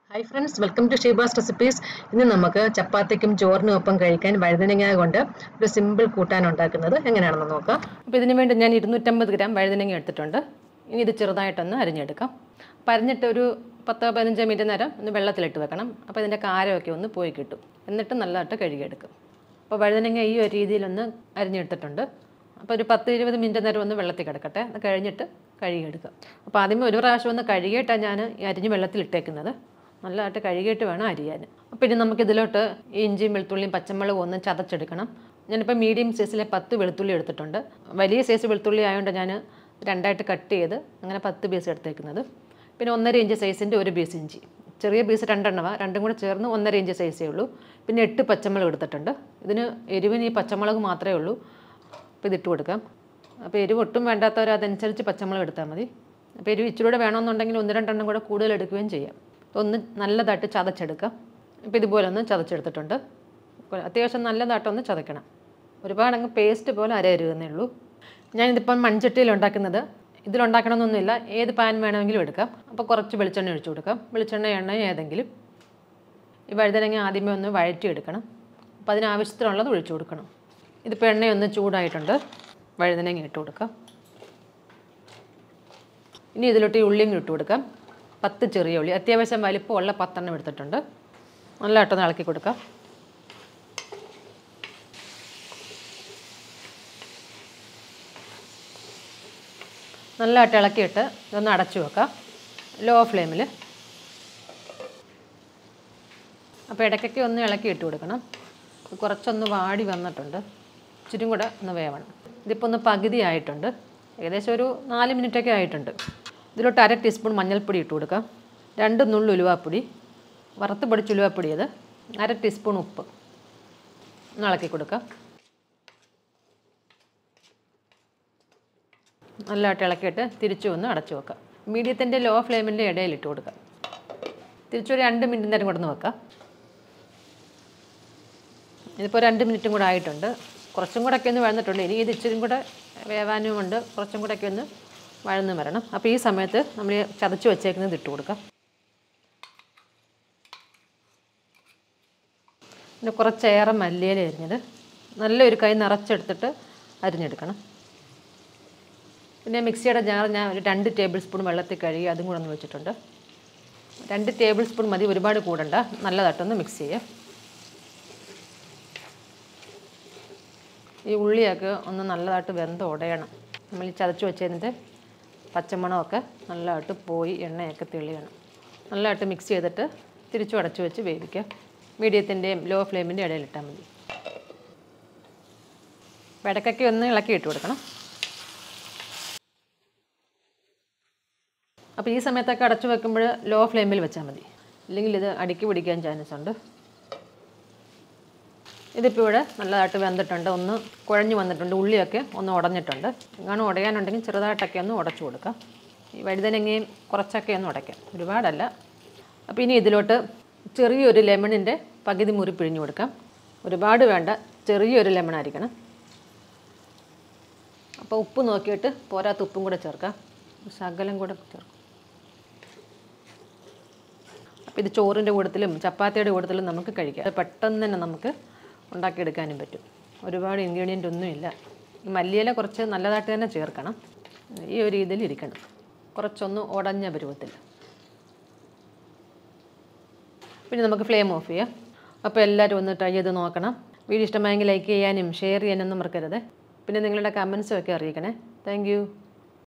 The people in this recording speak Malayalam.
Hi friends, welcome to Sheba's Recipes. ഇന്ന് നമുക്ക് ചപ്പാത്തിക്കും ചോറിനും ഒപ്പം കഴിക്കാൻ വഴുതനങ്ങ കൊണ്ട് ഒരു സിമ്പിൾ കൂട്ടാൻ ഉണ്ടാക്കുന്നത് എങ്ങനെയാണെന്ന് നോക്കാം. അപ്പോൾ ഇതിനു വേണ്ടി ഞാൻ 250 ഗ്രാം വഴുതനങ്ങ എടുത്തിട്ടുണ്ട്. ഇനി ഇത് ചെറുതായിട്ടൊന്ന് അരിഞ്ഞെടുക്കാം. അപ്പോൾ അരിഞ്ഞിട്ട് ഒരു 10-15 മിനിറ്റ് നേരം ഒന്ന് വെള്ളത്തിലിട്ട് വെക്കണം. അപ്പോൾ ഇതിൻ്റെ കാരമൊക്കെ ഒന്ന് പോയി കിട്ടും. എന്നിട്ട് നല്ലതായിട്ട് കഴുകിയെടുക്കും. അപ്പോൾ വഴുതനങ്ങ ഈ ഒരു രീതിയിലൊന്ന് അരിഞ്ഞെടുത്തിട്ടുണ്ട്. അപ്പോൾ ഒരു 10-20 മിനിറ്റ് നേരം ഒന്ന് വെള്ളത്തിൽ കിടക്കട്ടെ. അത് കഴിഞ്ഞിട്ട് കഴുകിയെടുക്കുക. അപ്പോൾ ആദ്യമേ ഒരു പ്രാവശ്യം ഒന്ന് കഴുകിയിട്ടാണ് ഞാൻ ഈ അരിഞ്ഞ് വെള്ളത്തിലിട്ടേക്കുന്നത്. നല്ലതായിട്ട് കഴുകിയിട്ട് വേണം അരിയാൻ. അപ്പോൾ ഇനി നമുക്കിതിലോട്ട് ഇഞ്ചിയും വെളുത്തുള്ളിയും പച്ചമുളകും ഒന്ന് ചതച്ചെടുക്കണം. ഞാനിപ്പോൾ മീഡിയം സൈസിലെ 10 വെളുത്തുള്ളി എടുത്തിട്ടുണ്ട്. വലിയ സൈസ് വെളുത്തുള്ളി ആയതുകൊണ്ട് ഞാൻ രണ്ടായിട്ട് കട്ട് ചെയ്ത് അങ്ങനെ 10 പീസ് എടുത്തേക്കുന്നത്. പിന്നെ 1.5 ഇഞ്ച് സൈസിൻ്റെ ഒരു പീസ് ഇഞ്ചി, ചെറിയ പീസ് 2 എണ്ണവ, രണ്ടും കൂടെ ചേർന്ന് 1.5 ഇഞ്ച് സൈസേ ഉള്ളൂ. പിന്നെ 8 പച്ചമുളക് എടുത്തിട്ടുണ്ട്. ഇതിന് എരിവിന് ഈ പച്ചമുളക് മാത്രമേ ഉള്ളൂ. അപ്പോൾ ഇതിട്ട് കൊടുക്കാം. അപ്പോൾ എരിവ് ഒട്ടും വേണ്ടാത്തവർ അതനുസരിച്ച് പച്ചമുളക് എടുത്താൽ മതി. അപ്പോൾ എരിവ് ഇച്ചിരൂടെ വേണമെന്നുണ്ടെങ്കിൽ 1-2 എണ്ണം കൂടെ കൂടുതൽ എടുക്കുകയും ചെയ്യാം. ഒന്ന് നല്ലതായിട്ട് ചതച്ചെടുക്കാം. ഇപ്പോൾ ഇതുപോലെ ഒന്ന് ചതച്ചെടുത്തിട്ടുണ്ട്. അത്യാവശ്യം നല്ലതായിട്ടൊന്ന് ചതയ്ക്കണം. ഒരുപാടങ്ങ് പേസ്റ്റ് പോലെ അരയരുതെന്നേ ഉള്ളൂ. ഞാനിതിപ്പം മൺചട്ടിയിൽ ഉണ്ടാക്കുന്നത്. ഇതിലുണ്ടാക്കണമെന്നൊന്നുമില്ല, ഏത് പാൻ വേണമെങ്കിലും എടുക്കാം. അപ്പോൾ കുറച്ച് വെളിച്ചെണ്ണ ഒഴിച്ചു കൊടുക്കാം. വെളിച്ചെണ്ണ എണ്ണ ഏതെങ്കിലും. ഈ വഴുതനങ്ങ ആദ്യമേ ഒന്ന് വഴറ്റിയെടുക്കണം. അപ്പോൾ അതിനാവശ്യത്തിനുള്ളത് ഒഴിച്ചു കൊടുക്കണം. ഇതിപ്പോൾ എണ്ണയൊന്ന് ചൂടായിട്ടുണ്ട്. വഴുതനങ്ങ ഇട്ട് കൊടുക്കാം. ഇനി ഇതിലോട്ട് ഈ ഉള്ളിയും ഇട്ട് കൊടുക്കാം. 10 ചെറിയ ഉള്ളി, അത്യാവശ്യം വലിപ്പമുള്ള 10 എണ്ണം എടുത്തിട്ടുണ്ട്. നല്ലതായിട്ടൊന്ന് ഇളക്കി കൊടുക്കാം. നല്ലതായിട്ട് ഇളക്കിയിട്ട് ഇതൊന്ന് അടച്ചു വെക്കാം, ലോ ഫ്ലെയിമിൽ. അപ്പോൾ ഇടയ്ക്കൊക്കെ ഒന്ന് ഇളക്കി ഇട്ട് കൊടുക്കണം. കുറച്ചൊന്ന് വാടി വന്നിട്ടുണ്ട്, ഇച്ചിരി കൂടെ ഒന്ന് വേവണം. ഇതിപ്പോൾ ഒന്ന് പകുതി ആയിട്ടുണ്ട്, ഏകദേശം ഒരു 4 മിനിറ്റൊക്കെ ആയിട്ടുണ്ട്. ഇതിലോട്ട് 1/2 ടീസ്പൂൺ മഞ്ഞൾപ്പൊടി ഇട്ട് കൊടുക്കാം. 2 നുള്ളു ഉലുവാപ്പൊടി, വറുത്ത് പൊടിച്ച ഉലുവാപ്പൊടി, അത് 1/2 ടീസ്പൂൺ ഉപ്പ്. ഒന്ന് ഇളക്കി കൊടുക്കാം. നല്ലതായിട്ട് ഇളക്കിയിട്ട് തിരിച്ചു ഒന്ന് അടച്ചു വെക്കാം. മീഡിയത്തിൻ്റെ ലോ ഫ്ലെയിമിൻ്റെ ഇടയിൽ ഇട്ട് കൊടുക്കാം. തിരിച്ചൊരു 2 മിനിറ്റ് നേരം കൊണ്ടു വെക്കാം. ഇതിപ്പോൾ 2 മിനിറ്റും കൂടെ ആയിട്ടുണ്ട്. കുറച്ചും കൂടെ ഒക്കെ ഒന്ന് വഴന്നിട്ടുണ്ട്. ഇനി ഇത് ഇച്ചിരി കൂടെ വേവാനുമുണ്ട്, കുറച്ചും കൂടെ ഒക്കെ ഒന്ന് വഴന്ന് വരണം. അപ്പോൾ ഈ സമയത്ത് നമ്മൾ ചതച്ച് വെച്ചേക്കുന്നത് ഇട്ട് കൊടുക്കാം. പിന്നെ കുറച്ചേറെ മല്ലിയില അരിഞ്ഞത് നല്ലൊരു കൈ നിറച്ചെടുത്തിട്ട് അരിഞ്ഞെടുക്കണം. പിന്നെ മിക്സിയുടെ ജാർ ഞാൻ ഒരു 2 ടേബിൾ സ്പൂൺ വെള്ളത്തിൽ കഴുകി അതും കൂടെ ഒന്ന് വെച്ചിട്ടുണ്ട്. 2 ടേബിൾ സ്പൂൺ മതി, ഒരുപാട് കൂടണ്ട. നല്ലതായിട്ടൊന്ന് മിക്സ് ചെയ്യാം. ഈ ഉള്ളിയൊക്കെ ഒന്ന് നല്ലതായിട്ട് വെന്ത് ഉടയണം. നമ്മൾ ഈ ചതച്ച് വെച്ചതിൻ്റെ പച്ചമണമൊക്കെ നല്ലതായിട്ട് പോയി എണ്ണയൊക്കെ തെളിയണം. നല്ലതായിട്ട് മിക്സ് ചെയ്തിട്ട് തിരിച്ചു അടച്ചു വെച്ച് വേവിക്കാം. മീഡിയത്തിൻ്റെയും ലോ ഫ്ലെയിമിൻ്റെയും ഇടയിലിട്ടാൽ മതി. ഇടയ്ക്കൊക്കെ ഒന്ന് ഇളക്കി ഇട്ട് കൊടുക്കണം. അപ്പോൾ ഈ സമയത്തൊക്കെ അടച്ചു വെക്കുമ്പോൾ ലോ ഫ്ലെയിമിൽ വെച്ചാൽ മതി, ഇല്ലെങ്കിൽ ഇത് അടുക്കി പിടിക്കാൻ ചാൻസ് ഉണ്ട്. ഇതിപ്പോൾ ഇവിടെ നല്ലതായിട്ട് വെന്തിട്ടുണ്ട്, ഒന്ന് കുഴഞ്ഞു വന്നിട്ടുണ്ട്. ഉള്ളിയൊക്കെ ഒന്ന് ഉടഞ്ഞിട്ടുണ്ട്. അങ്ങനെ ഉടയാനുണ്ടെങ്കിൽ ചെറുതായിട്ടൊക്കെ ഒന്ന് ഉടച്ചു കൊടുക്കാം. ഈ വഴുതനങ്ങയും കുറച്ചൊക്കെ ഒന്ന് ഉടയ്ക്കാം, ഒരുപാടല്ല. അപ്പോൾ ഇനി ഇതിലോട്ട് ചെറിയൊരു ലെമണിൻ്റെ പകുതി മുറി പിഴിഞ്ഞു കൊടുക്കാം. ഒരുപാട് വേണ്ട, ചെറിയൊരു ലെമൺ ആയിരിക്കണം. അപ്പോൾ ഉപ്പ് നോക്കിയിട്ട് പോരാത്ത ഉപ്പും കൂടെ ചേർക്കാം, ശകലം കൂടെ ചേർക്കാം. അപ്പോൾ ഇത് ചോറിൻ്റെ കൂട്ടത്തിലും ചപ്പാത്തിയുടെ കൂട്ടത്തിലും നമുക്ക് കഴിക്കാം. അത് പെട്ടെന്ന് തന്നെ നമുക്ക് ഉണ്ടാക്കിയെടുക്കാനും പറ്റും. ഒരുപാട് ഇൻഗ്രീഡിയൻ്റ് ഒന്നുമില്ല. ഈ മല്ലിയില കുറച്ച് നല്ലതായിട്ട് തന്നെ ചേർക്കണം. ഈ ഒരു രീതിയിൽ ഇരിക്കണം, കുറച്ചൊന്ന് ഉടഞ്ഞ പരുവത്തിൽ. പിന്നെ നമുക്ക് ഫ്ലെയിം ഓഫ് ചെയ്യാം. അപ്പോൾ എല്ലാവരും ഒന്ന് ട്രൈ ചെയ്ത് നോക്കണം. വീഡിയോ ഇഷ്ടമായെങ്കിൽ ലൈക്ക് ചെയ്യാനും ഷെയർ ചെയ്യാനൊന്നും മറക്കരുത്. പിന്നെ നിങ്ങളുടെ കമൻസും ഒക്കെ അറിയിക്കണേ. Thank you.